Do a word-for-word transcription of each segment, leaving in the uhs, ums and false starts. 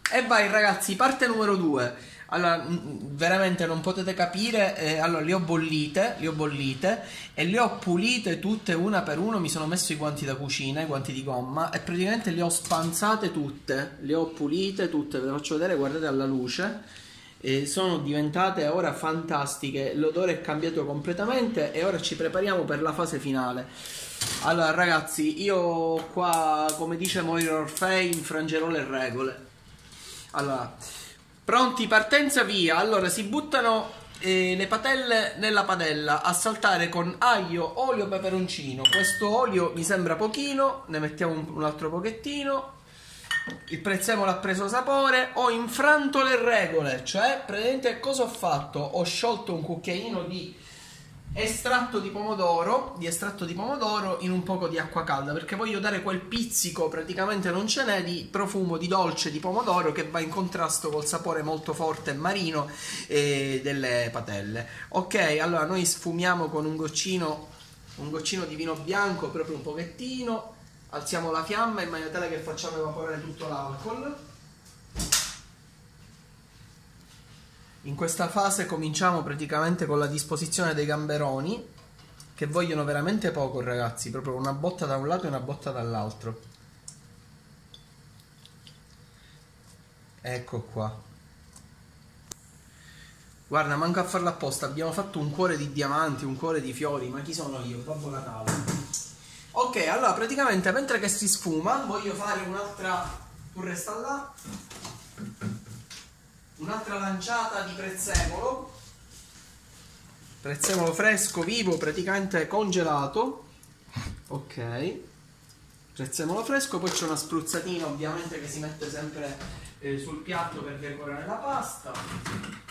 E vai ragazzi, parte numero due. Allora, veramente non potete capire, eh, allora le ho bollite, le ho bollite e le ho pulite tutte una per una, mi sono messo i guanti da cucina, i guanti di gomma e praticamente le ho spanzate tutte, le ho pulite tutte, ve le faccio vedere, guardate alla luce, eh, sono diventate ora fantastiche, l'odore è cambiato completamente e ora ci prepariamo per la fase finale. Allora ragazzi, io qua, come dice Moira Orfei, infrangerò le regole. Allora, pronti, partenza, via. Allora si buttano eh, le patelle nella padella a saltare con aglio, olio, peperoncino. Questo olio mi sembra pochino, ne mettiamo un, un altro pochettino. Il prezzemolo ha preso sapore. Ho infranto le regole, cioè praticamente cosa ho fatto? Ho sciolto un cucchiaino di estratto di pomodoro di estratto di pomodoro in un poco di acqua calda, perché voglio dare quel pizzico, praticamente non ce n'è, di profumo di dolce di pomodoro che va in contrasto col sapore molto forte marino eh, delle patelle. Ok, allora noi sfumiamo con un goccino un goccino di vino bianco, proprio un pochettino, alziamo la fiamma in maniera tale che facciamo evaporare tutto l'alcol. In questa fase cominciamo praticamente con la disposizione dei gamberoni, che vogliono veramente poco ragazzi, proprio una botta da un lato e una botta dall'altro. Ecco qua. Guarda, manco a farlo apposta, abbiamo fatto un cuore di diamanti, un cuore di fiori, ma chi sono io? Babbo Natale. Ok, allora praticamente mentre che si sfuma voglio fare un'altra... Tu resta là. Un'altra lanciata di prezzemolo, prezzemolo fresco, vivo, praticamente congelato. Ok, prezzemolo fresco, poi c'è una spruzzatina ovviamente che si mette sempre eh, sul piatto per decorare la pasta.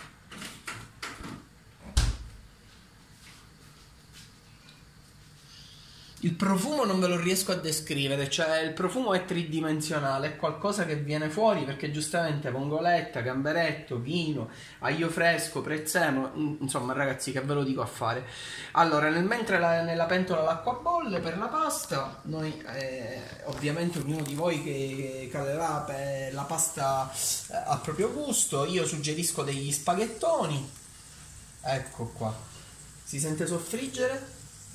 Il profumo non ve lo riesco a descrivere, cioè il profumo è tridimensionale, è qualcosa che viene fuori perché giustamente vongoletta, gamberetto, vino, aglio fresco, prezzemolo, insomma ragazzi che ve lo dico a fare. Allora, nel mentre la, nella pentola l'acqua bolle per la pasta, noi eh, ovviamente ognuno di voi che calerà per la pasta eh, a proprio gusto, io suggerisco degli spaghettoni, ecco qua, si sente soffriggere?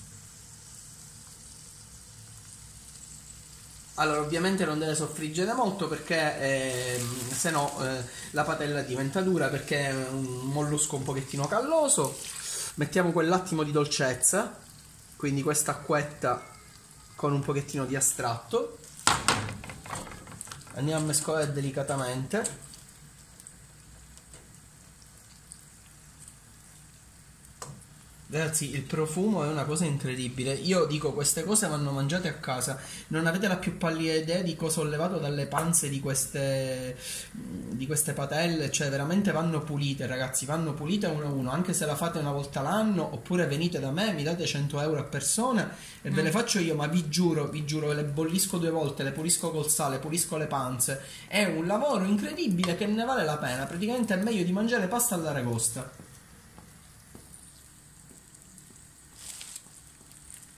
Allora ovviamente non deve soffriggere molto perché eh, se no eh, la padella diventa dura, perché è un mollusco un pochettino calloso. Mettiamo quell'attimo di dolcezza, quindi questa acquetta con un pochettino di astratto. Andiamo a mescolare delicatamente. Ragazzi, il profumo è una cosa incredibile. Io dico, queste cose vanno mangiate a casa. Non avete la più pallida idea di cosa ho levato dalle panze di queste di queste patelle. Cioè veramente vanno pulite ragazzi, vanno pulite uno a uno. Anche se la fate una volta l'anno, oppure venite da me, mi date cento euro a persona e mm. ve le faccio io. Ma vi giuro, vi giuro, le bollisco due volte, le pulisco col sale, pulisco le panze. È un lavoro incredibile che ne vale la pena. Praticamente è meglio di mangiare pasta all'aragosta.